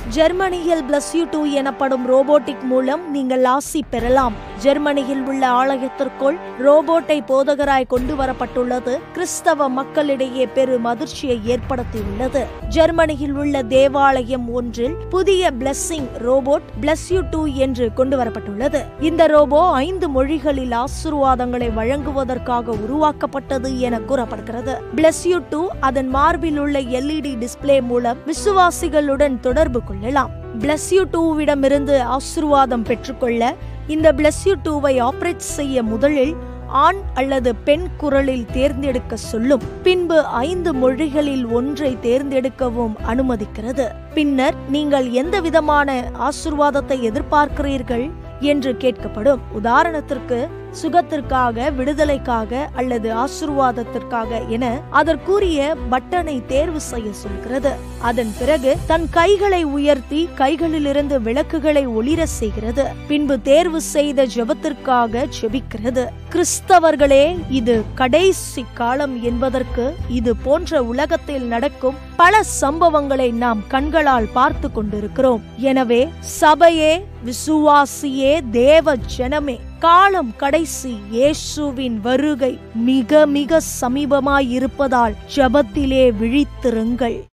ஜெர்மனியில் bless you 2 எனப்படும் robotic மூலம் நீங்கள் ஆசி பெறலாம். ஜெர்மனியில் உள்ள ஆலயத்திற்குள் ரோபோட்டை போதகராய் கொண்டு வரப்பட்டுள்ளது கிறிஸ்தவ மக்களிடையே பெரும் அதிர்ச்சியை ஏற்படுத்தியுள்ளது. ஜெர்மனியில் உள்ள தேவாலயம் ஒன்றில் புதிய பிளெஸிங் ரோபோட் பிளஸ் யூ 2 என்று கொண்டு வரப்பட்டுள்ளது. இந்த ரோபோ 5 மொழிகளில் ஆசீர்வாதங்களை வழங்குவதற்காக உருவாக்கப்பட்டது என கூறப்படுகிறது. பிளஸ் யூ 2 அதன் மார்பில் உள்ள LED டிஸ்பிளே மூலம் விசுவாசிகளுடன் தொடர்பு கொள்ளலாம். பிளஸ் யூ 2விடமிருந்து ஆசீர்வாதம் பெற்றுக்கொள்ள இந்த பிளஸ் யூ 2வை ஆபரேட் செய்ய முதலில் ஆண் அல்லது பெண் குரலில் தேர்ந்தெடுக்க சொல்லும். பின்பு 5 மொழிகளில் ஒன்றை தேர்ந்தெடுக்கவும் அனுமதிக்கிறது. பின்னர் நீங்கள் எந்த விதமான ஆசீர்வாதத்தை எதிர்பார்க்கிறீர்கள் என்று கேட்கப்படும். உதாரணத்திற்கு சுகத்திற்காக, விடுதலைக்காக அல்லது ஆசீர்வாதத்திற்காக என அதற்குரிய பட்டனை தேர்வு செய்ய சொல்கிறது. அதன் பிறகு தன் கைகளை உயர்த்தி கைகளிலிருந்து விளக்குகளை ஒளிர செய்கிறது. பின்பு தேர்வு செய்த ஜெபத்திற்காக ஜெபிக்கிறது. கிறிஸ்தவர்களே, இது கடைசி காலம் என்பதற்கு இது போன்ற உலகத்தில் நடக்கும் பல சம்பவங்களை நாம் கண்களால் பார்த்து கொண்டிருக்கிறோம். எனவே சபையே, விசுவாசியே, தேவ ஜனமே, காலம் கடைசி, இயேசுவின் வருகை மிக மிக சமீபமாயிருப்பதால் ஜெபத்திலே விழித்திருங்கள்.